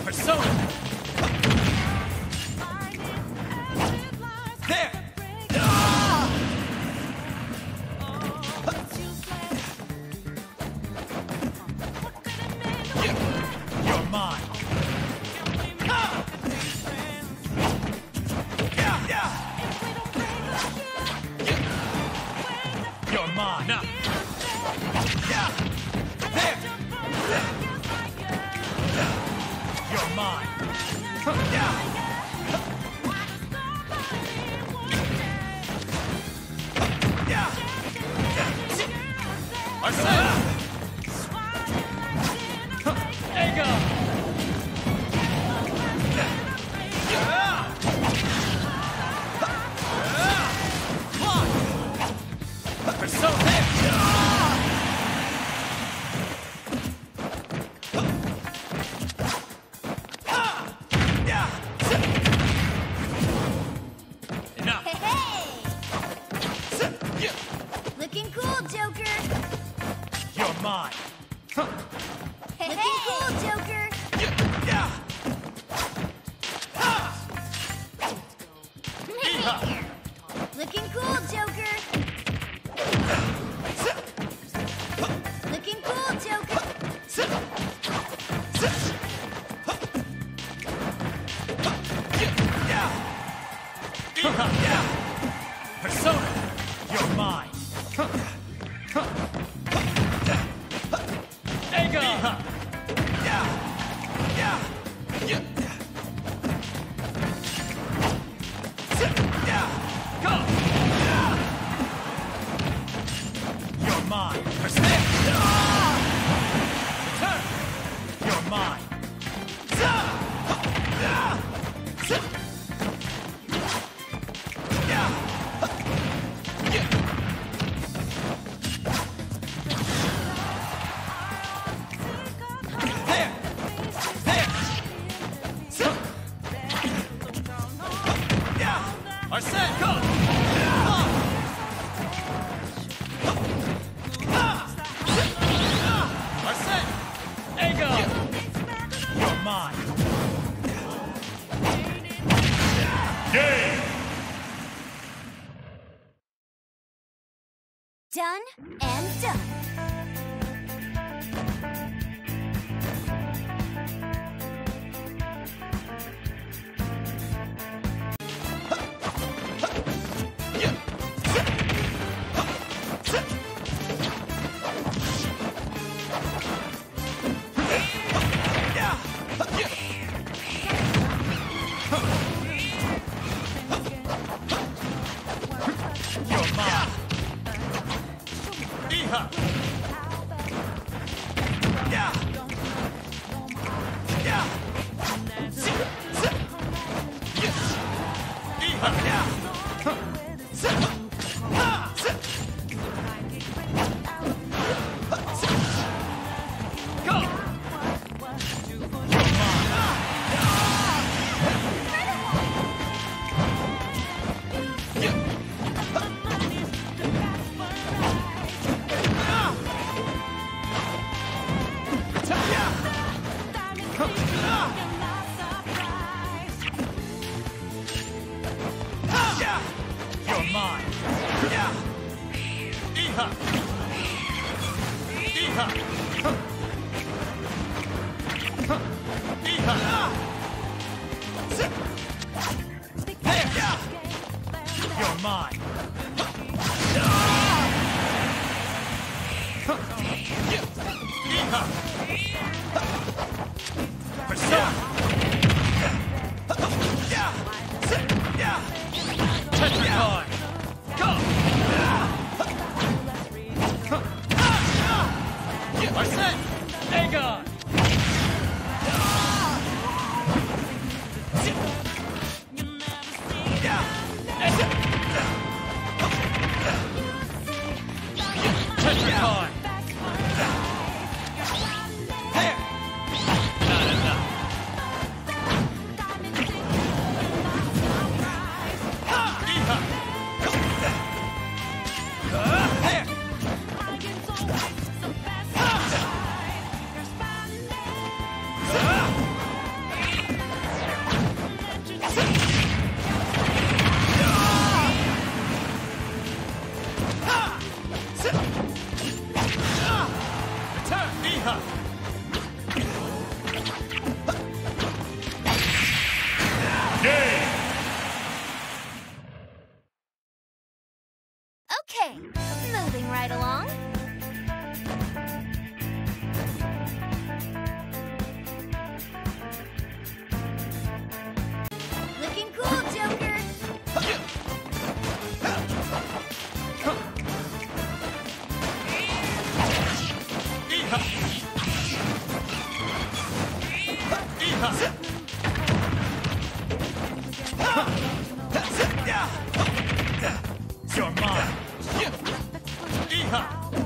Persona! There! You're mine! You're mine! Now! There! You're mine! Arsen! Ego! Persona! Enough! Hey! Looking cool, Joker! You're mine! Looking cool, Joker! Looking cool, Joker! Looking cool, Joker! Persona! You're mine! Ego! Go! You're mine! Persona! Return! You're mine! There! There! Arsen, go! Arsen! Ego! You're mine! Game! Done and done. You're mine! Iha! Go! You're mine! Iha! Iha! Iha! There! You're mine! Iha! Persona! Tetragon! Go! Arsen! Aegon! Tetragon! There! Not enough. You're mine. Iha.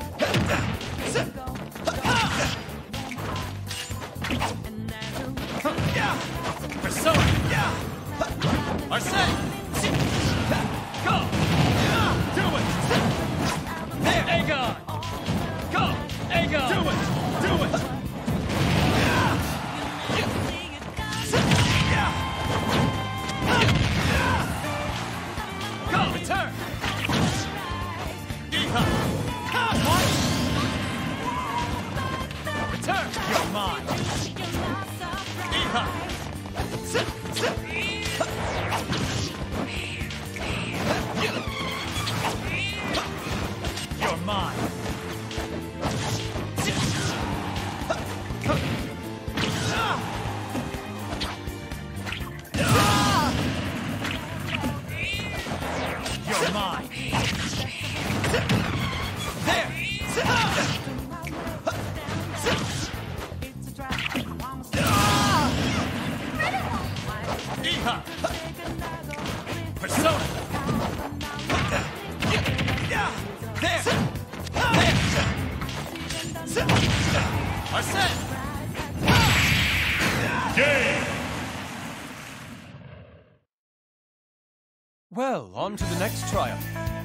Persona. Arsene. Go. Do it. There. Aegon. Go. Aegon. Do it. Do it. Go. Return. Iha. What? Return. You're mine. Iha. You're mine. You're mine. There. Iha. Persona. There. Arsene. Game. Well, on to the next trial.